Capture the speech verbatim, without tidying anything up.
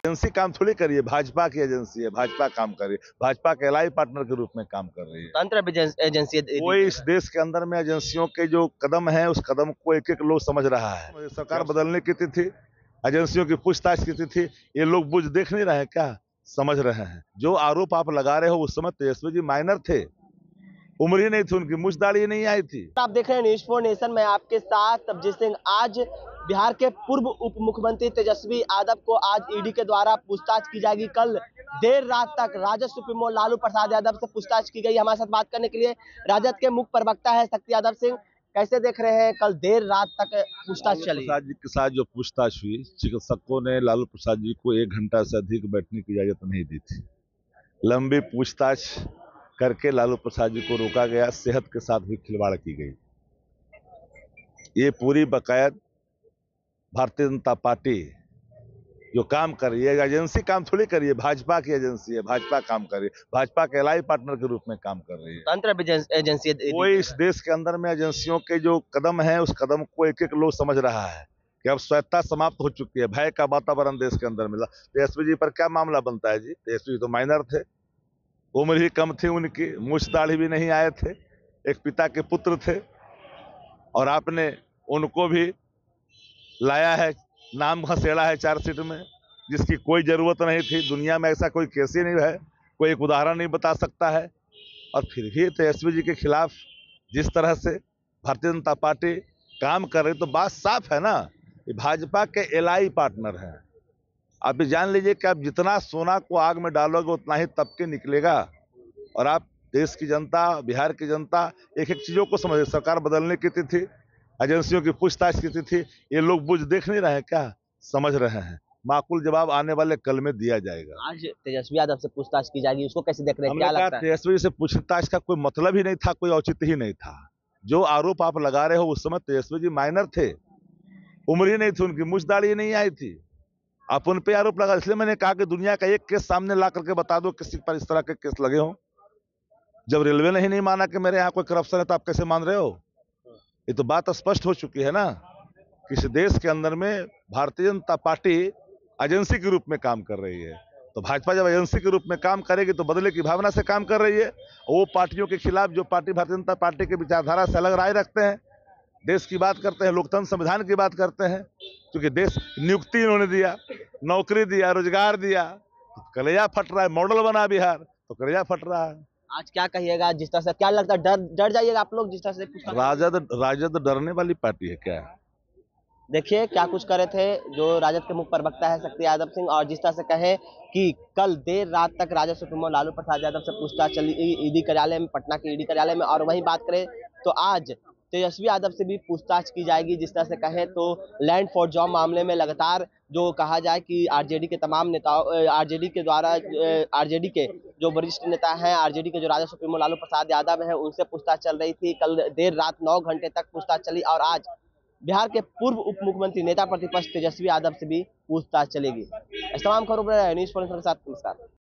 Agency काम थोड़ी करिए, भाजपा की एजेंसी है, भाजपा काम कर रही है, भाजपा के एलआई पार्टनर के रूप में काम कर रही है। तंत्र एजेंसी कोई इस देश के अंदर में एजेंसियों के जो कदम है, उस कदम को एक एक लोग समझ रहा है। सरकार बदलने की तिथि, एजेंसियों की पूछताछ की तिथि, ये लोग बुझ देख नहीं रहे क्या? समझ रहे हैं। जो आरोप आप लगा रहे हो, उस समय तेजस्वी जी माइनर थे, उम्र ही नहीं थी उनकी, मुझ दाढ़ी नहीं आई थी। आप देख रहे हैं न्यूज़ फोर नेशन में आपके साथ तबजीत सिंह। आज बिहार के पूर्व उप मुख्यमंत्री तेजस्वी यादव को आज ईडी के द्वारा पूछताछ की जाएगी। कल देर रात तक राजद सुप्रीमो लालू प्रसाद यादव से पूछताछ की गई। हमारे साथ बात करने के लिए राजद के मुख्य प्रवक्ता है शक्ति यादव सिंह। कैसे देख रहे हैं, कल देर रात तक पूछताछ चली? प्रसाद जी के साथ जो पूछताछ हुई, चिकित्सकों ने लालू प्रसाद जी को एक घंटा से अधिक बैठने की इजाजत नहीं दी थी। लंबी पूछताछ करके लालू प्रसाद जी को रोका गया, सेहत के साथ भी खिलवाड़ की गई। ये पूरी बकायद भारतीय जनता पार्टी जो काम कर रही है, एजेंसी काम थोड़ी करिए, भाजपा की एजेंसी है, भाजपा काम कर रही है, भाजपा के एलआई पार्टनर के रूप में काम कर रही है। तंत्र एजेंसी कोई इस देश के अंदर में एजेंसियों के जो कदम है, उस कदम को एक एक लोग समझ रहा है कि अब स्वायत्ता समाप्त हो चुकी है, भय का वातावरण देश के अंदर मिला। तेजस्वी जी पर क्या मामला बनता है जी? तेजस्वी जी तो माइनर थे, उम्र ही कम थी उनकी, मूछ दाढ़ी भी नहीं आए थे, एक पिता के पुत्र थे, और आपने उनको भी लाया है, नाम घसेड़ा है चार्जशीट में, जिसकी कोई जरूरत नहीं थी। दुनिया में ऐसा कोई केस ही नहीं है, कोई एक उदाहरण नहीं बता सकता है। और फिर भी तेजस्वी जी के खिलाफ जिस तरह से भारतीय जनता पार्टी काम कर रही, तो बात साफ है ना, ये भाजपा के एलआई पार्टनर हैं। आप भी जान लीजिए कि आप जितना सोना को आग में डालोगे उतना ही तप के निकलेगा। और आप देश की जनता, बिहार की जनता एक एक चीजों को समझ, सरकार बदलने की तिथि, एजेंसियों की पूछताछ की तिथि, ये लोग बुझ देख नहीं रहे क्या? समझ रहे हैं। माकूल जवाब आने वाले कल में दिया जाएगा। आज तेजस्वी यादव से पूछताछ की जाएगी, उसको कैसे देख रहे हैं, क्या लगता है? तेजस्वी से पूछताछ का कोई मतलब ही नहीं था, कोई औचित्य ही नहीं था। जो आरोप आप लगा रहे हो, उस समय तेजस्वी जी माइनर थे, उम्र ही नहीं थी उनकी, मुझ दाढ़ी नहीं आई थी। आप उन पे आरोप लगा, इसलिए मैंने कहा कि दुनिया का एक केस सामने ला करके बता दो किसी पर इस तरह के केस लगे हो। जब रेलवे ने ही नहीं माना कि मेरे यहाँ कोई करप्शन है, तो आप कैसे मान रहे हो? ये तो बात स्पष्ट हो चुकी है ना, किसी देश के अंदर में भारतीय जनता पार्टी एजेंसी के रूप में काम कर रही है। तो भाजपा जब एजेंसी के रूप में काम करेगी तो बदले की भावना से काम कर रही है। वो पार्टियों के खिलाफ जो पार्टी भारतीय जनता पार्टी के विचारधारा से अलग राय रखते हैं, देश की बात करते हैं, लोकतंत्र संविधान की बात करते हैं, क्योंकि देश नियुक्ति इन्होंने दिया, नौकरी दिया, रोजगार दिया, तो कलेजा फट रहा है। मॉडल बना बिहार, तो कलेजा फट रहा है। आज क्या कहिएगा, जिस तरह से क्या लगता है, डर डर जाइएगा आप लोग जिस तरह से? राजद राजद डरने वाली पार्टी है क्या? देखिए क्या कुछ करे थे जो राजद के मुख्य प्रवक्ता है शक्ति यादव सिंह, और जिस तरह से कहे कि कल देर रात तक राजद सुप्रीमो लालू प्रसाद यादव से पूछताछ चली ईडी कार्यालय में, पटना के ईडी कार्यालय में। और वहीं बात करें तो आज तेजस्वी यादव से भी पूछताछ की जाएगी। जिस तरह से कहें तो लैंड फॉर जॉब मामले में लगातार जो कहा जाए कि आरजेडी के तमाम नेताओं, आरजेडी के द्वारा, आरजेडी के जो वरिष्ठ नेता हैं, आरजेडी के जो राजद सुप्रीमो लालू प्रसाद यादव हैं, उनसे पूछताछ चल रही थी। कल देर रात नौ घंटे तक पूछताछ चली, और आज बिहार के पूर्व उप मुख्यमंत्री नेता प्रतिपक्ष तेजस्वी यादव से भी पूछताछ चलेगी। इस तमाम खबरों पर न्यूज़ फोर के साथ नमस्कार।